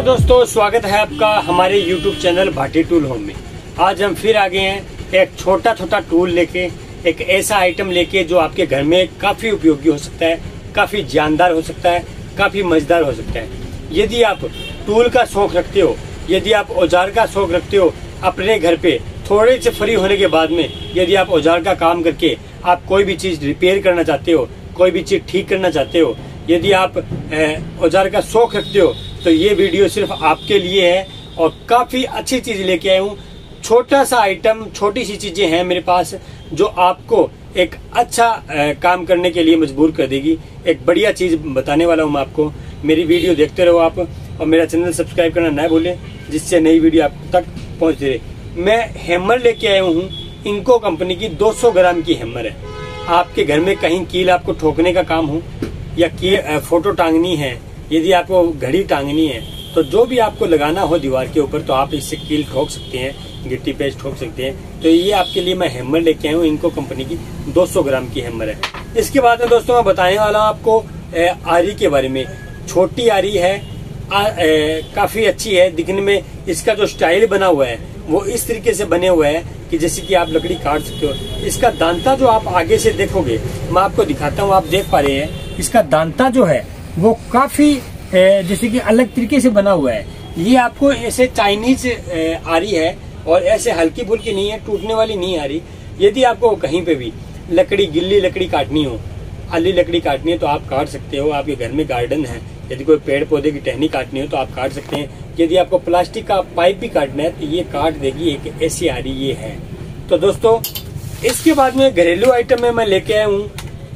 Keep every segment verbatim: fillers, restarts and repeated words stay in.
Hello दोस्तों, स्वागत है आपका हमारे YouTube channel Bhati tool home में। आज हम फिर आ गए हैं एक छोटा छोटा टूल लेके, एक ऐसा आइटम लेके जो आपके घर में काफ़ी उपयोगी हो सकता है, काफ़ी जानदार हो सकता है, काफ़ी मज़ेदार हो सकता है। यदि आप टूल का शौक रखते हो, यदि आप औजार का शौक रखते हो, अपने घर पे थोड़े से फ्री होने के बाद में यदि आप औजार का काम करके आप कोई भी चीज़ रिपेयर करना चाहते हो, कोई भी चीज़ ठीक करना चाहते हो, यदि आप औजार का शौक रखते हो तो ये वीडियो सिर्फ आपके लिए है और काफ़ी अच्छी चीज़ लेके आया हूँ। छोटा सा आइटम, छोटी सी चीज़ें हैं मेरे पास जो आपको एक अच्छा आ, काम करने के लिए मजबूर कर देगी। एक बढ़िया चीज़ बताने वाला हूँ मैं आपको। मेरी वीडियो देखते रहो आप और मेरा चैनल सब्सक्राइब करना ना भूलें, जिससे नई वीडियो आप तक पहुँचती रहे। मैं हैमर लेके आया हूँ, इनको कंपनी की दो सौ ग्राम की हैमर है। आपके घर में कहीं कील आपको ठोकने का काम हो या की फोटो टांगनी है, यदि आपको घड़ी टांगनी है, तो जो भी आपको लगाना हो दीवार के ऊपर तो आप इससे कील ठोक सकते हैं, गिट्टी पेस्ट ठोक सकते हैं। तो ये आपके लिए मैं हैमर लेके आया हूँ, इनको कंपनी की दो सौ ग्राम की हैमर है। इसके बाद में दोस्तों मैं बताने वाला हूँ आपको आरी के बारे में। छोटी आरी है, आ, ए, काफी अच्छी है दिखने में। इसका जो स्टाइल बना हुआ है वो इस तरीके से बने हुए है कि जैसे कि आप लकड़ी काट सकते हो। इसका दांता जो आप आगे से देखोगे, मैं आपको दिखाता हूँ, आप देख पा रहे हैं इसका दांता जो है वो काफी जैसे कि अलग तरीके से बना हुआ है। ये आपको ऐसे चाइनीज आरी है और ऐसे हल्की फुल्की नहीं है, टूटने वाली नहीं आ रही। यदि आपको कहीं पे भी लकड़ी, गिल्ली लकड़ी काटनी हो, अली लकड़ी काटनी है तो आप काट सकते हो। आपके घर में गार्डन है, यदि कोई पेड़ पौधे की टहनी काटनी हो तो आप काट सकते हैं। यदि आपको प्लास्टिक का पाइप भी काटना है तो ये काट देगी। एक ऐसी आरी ये है। तो दोस्तों इसके बाद में घरेलू आइटम में मैं लेके आया हूँ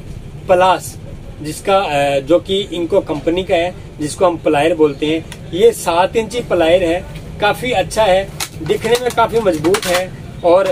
पलास, जिसका जो कि इनको कंपनी का है, जिसको हम प्लायर बोलते हैं। ये सात इंची प्लायर है, काफी अच्छा है, दिखने में काफी मजबूत है और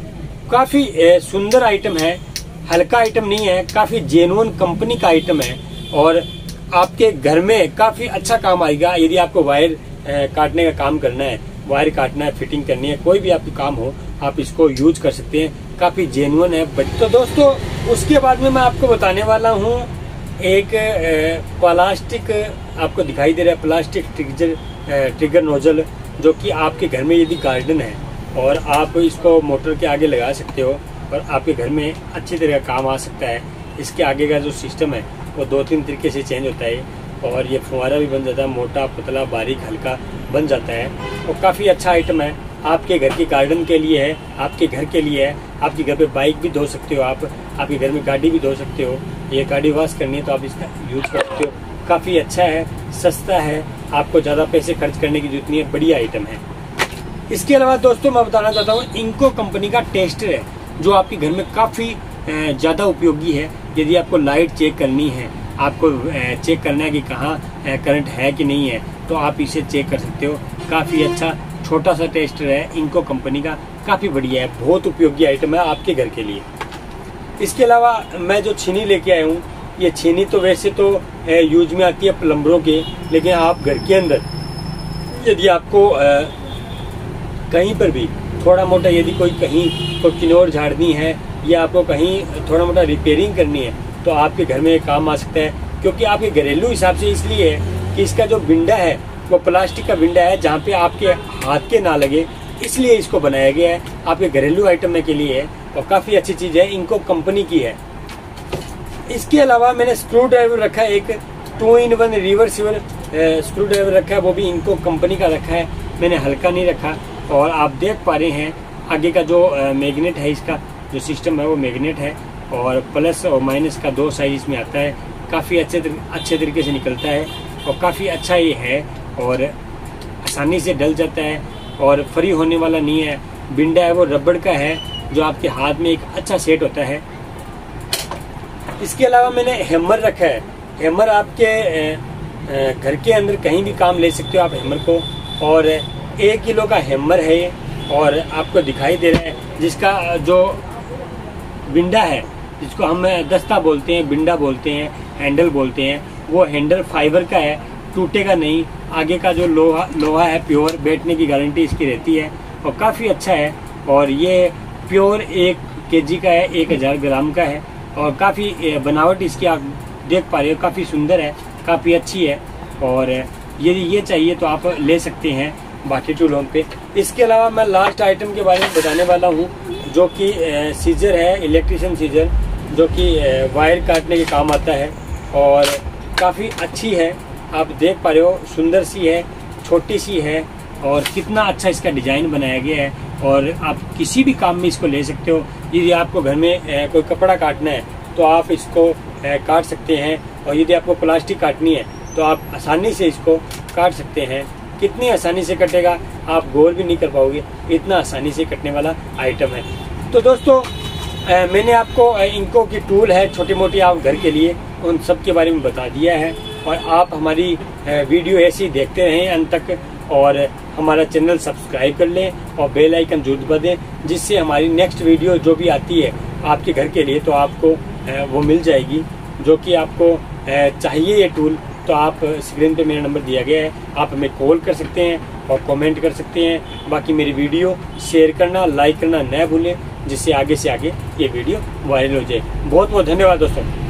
काफी सुंदर आइटम है। हल्का आइटम नहीं है, काफी जेन्युइन कंपनी का आइटम है और आपके घर में काफी अच्छा काम आएगा। यदि आपको वायर काटने का काम करना है, वायर काटना है, फिटिंग करनी है, कोई भी आपका काम हो, आप इसको यूज कर सकते हैं। काफी जेन्युइन है। तो दोस्तों उसके बाद में मैं आपको बताने वाला हूँ एक प्लास्टिक, आपको दिखाई दे रहा है प्लास्टिक ट्रिगर ट्रिगर नोजल, जो कि आपके घर में यदि गार्डन है और आप इसको मोटर के आगे लगा सकते हो और आपके घर में अच्छी तरह काम आ सकता है। इसके आगे का जो सिस्टम है वो दो तीन तरीके से चेंज होता है और ये फुवारा भी बन जाता है, मोटा पतला बारीक हल्का बन जाता है और काफ़ी अच्छा आइटम है। आपके घर के गार्डन के लिए है, आपके घर के लिए है। आपके घर पे बाइक भी धो सकते हो आप, आपके घर में गाड़ी भी धो सकते हो। ये गाड़ी वॉश करनी है तो आप इसका यूज कर सकते हो। काफ़ी अच्छा है, सस्ता है, आपको ज़्यादा पैसे खर्च करने की जरूरत नहीं है, बढ़िया आइटम है। इसके अलावा दोस्तों मैं बताना चाहता हूँ इनको कंपनी का टेस्टर है, जो आपके घर में काफ़ी ज़्यादा उपयोगी है। यदि आपको लाइट चेक करनी है, आपको चेक करना है कि कहाँ करंट है कि नहीं है, तो आप इसे चेक कर सकते हो। काफ़ी अच्छा छोटा सा टेस्टर है, इनको कंपनी का, काफ़ी बढ़िया है, बहुत उपयोगी आइटम है आपके घर के लिए। इसके अलावा मैं जो छीनी लेके आया हूँ, ये छीनी तो वैसे तो यूज में आती है प्लम्बरों के, लेकिन आप घर के अंदर यदि आपको आ, कहीं पर भी थोड़ा मोटा, यदि कोई कहीं को किनौर झाड़नी है या आपको कहीं थोड़ा मोटा रिपेयरिंग करनी है तो आपके घर में काम आ सकता है। क्योंकि आपके घरेलू हिसाब से इसलिए है कि इसका जो बिंडा है वो प्लास्टिक का बिंडा है, जहाँ पे आपके हाथ के ना लगे, इसलिए इसको बनाया गया है। आपके घरेलू आइटम के लिए है और काफ़ी अच्छी चीज़ है, इनको कंपनी की है। इसके अलावा मैंने स्क्रू ड्राइवर रखा है, एक two in one reversible screwdriver रखा है, वो भी इनको कंपनी का रखा है, मैंने हल्का नहीं रखा। और आप देख पा रहे हैं आगे का जो मैग्नेट है, इसका जो सिस्टम है वो मैग्नेट है और प्लस और माइनस का दो साइज इसमें आता है। काफ़ी अच्छे अच्छे तरीके से निकलता है और काफ़ी अच्छा ये है और आसानी से डल जाता है और फ्री होने वाला नहीं है। बिंडा है वो रबड़ का है, जो आपके हाथ में एक अच्छा सेट होता है। इसके अलावा मैंने हैमर रखा है। हैमर आपके घर के अंदर कहीं भी काम ले सकते हो आप हैमर को, और एक किलो का हैमर है ये और आपको दिखाई दे रहा है, जिसका जो बिंडा है, जिसको हम दस्ता बोलते हैं, बिंडा बोलते हैं, हैंडल बोलते हैं, वो हैंडल फाइबर का है, टूटेगा नहीं। आगे का जो लोहा लोहा है प्योर, बैठने की गारंटी इसकी रहती है और काफ़ी अच्छा है। और ये प्योर एक केजी का है, एक हज़ार ग्राम का है और काफ़ी बनावट इसकी आप देख पा रहे हो, काफ़ी सुंदर है, काफ़ी अच्छी है और यदि ये चाहिए तो आप ले सकते हैं भाटी टूल होम पे। इसके अलावा मैं लास्ट आइटम के बारे में बताने वाला हूँ, जो कि सीजर है, इलेक्ट्रिशियन सीजर, जो कि वायर काटने के काम आता है और काफ़ी अच्छी है। आप देख पा रहे हो, सुंदर सी है, छोटी सी है और कितना अच्छा इसका डिज़ाइन बनाया गया है। और आप किसी भी काम में इसको ले सकते हो। यदि आपको घर में कोई कपड़ा काटना है तो आप इसको काट सकते हैं, और यदि आपको प्लास्टिक काटनी है तो आप आसानी से इसको काट सकते हैं। कितनी आसानी से कटेगा, आप गौर भी नहीं कर पाओगे, इतना आसानी से कटने वाला आइटम है। तो दोस्तों, मैंने आपको इनको की टूल है छोटी मोटी आप घर के लिए, उन सब के बारे में बता दिया है। और आप हमारी वीडियो ऐसी देखते रहें अंत तक, और हमारा चैनल सब्सक्राइब कर लें और बेल आइकन जरूर दबा दें, जिससे हमारी नेक्स्ट वीडियो जो भी आती है आपके घर के लिए तो आपको वो मिल जाएगी। जो कि आपको चाहिए ये टूल, तो आप स्क्रीन पे मेरा नंबर दिया गया है, आप हमें कॉल कर सकते हैं और कमेंट कर सकते हैं। बाकी मेरी वीडियो शेयर करना, लाइक करना न भूलें, जिससे आगे से आगे ये वीडियो वायरल हो जाए। बहुत बहुत धन्यवाद दोस्तों।